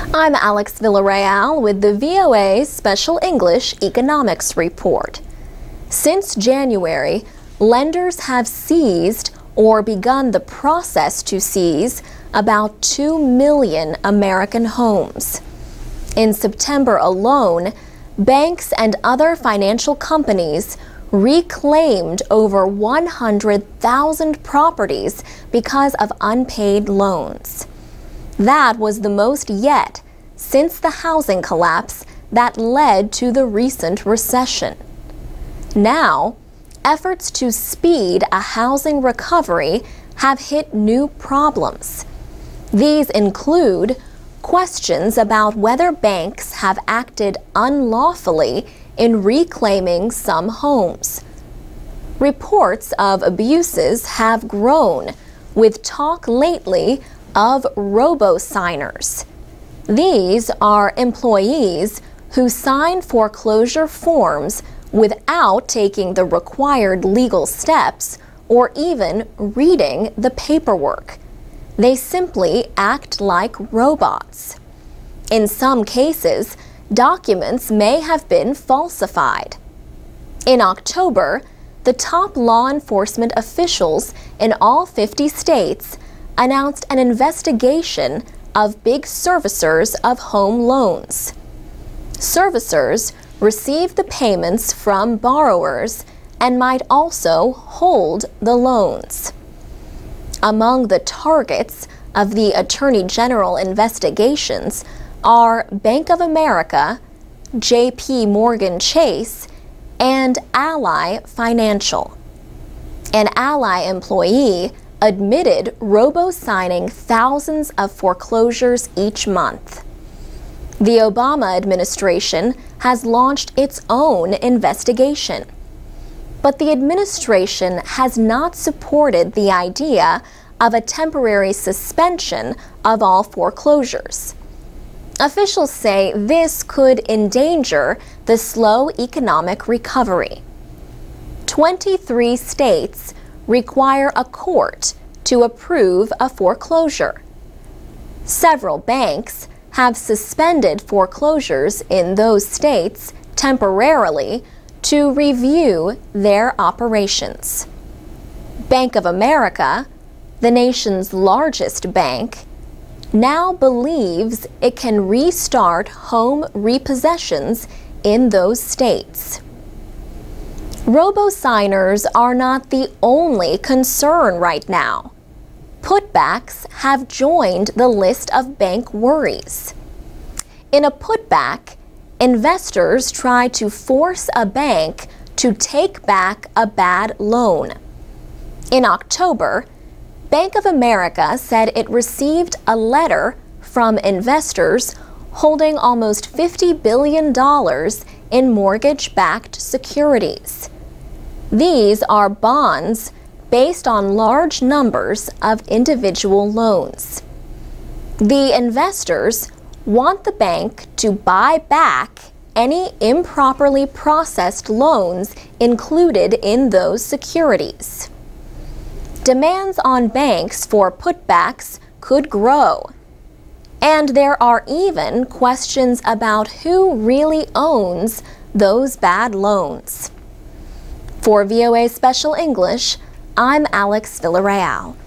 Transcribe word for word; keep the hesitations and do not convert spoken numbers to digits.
I'm Alex Villarreal with the V O A Special English Economics Report. Since January, lenders have seized or begun the process to seize about two million American homes. In September alone, banks and other financial companies reclaimed over one hundred thousand properties because of unpaid loans. That was the most yet since the housing collapse that led to the recent recession. Now, efforts to speed a housing recovery have hit new problems. These include questions about whether banks have acted unlawfully in reclaiming some homes. Reports of abuses have grown, with talk lately of robo-signers. These are employees who sign foreclosure forms without taking the required legal steps or even reading the paperwork. They simply act like robots. In some cases, documents may have been falsified. In October, the top law enforcement officials in all fifty states announced an investigation of big servicers of home loans. Servicers receive the payments from borrowers and might also hold the loans. Among the targets of the Attorney General investigations are Bank of America, J P Morgan Chase, and Ally Financial. An Ally employee admitted robo-signing thousands of foreclosures each month. The Obama administration has launched its own investigation, but the administration has not supported the idea of a temporary suspension of all foreclosures. Officials say this could endanger the slow economic recovery. twenty-three states require a court to approve a foreclosure. Several banks have suspended foreclosures in those states temporarily to review their operations. Bank of America, the nation's largest bank, now believes it can restart home repossessions in those states. Robo-signers are not the only concern right now. Putbacks have joined the list of bank worries. In a putback, investors try to force a bank to take back a bad loan. In October, Bank of America said it received a letter from investors holding almost fifty billion dollars in mortgage-backed securities. These are bonds based on large numbers of individual loans. The investors want the bank to buy back any improperly processed loans included in those securities. Demands on banks for putbacks could grow, and there are even questions about who really owns those bad loans. For V O A Special English, I'm Alex Villarreal.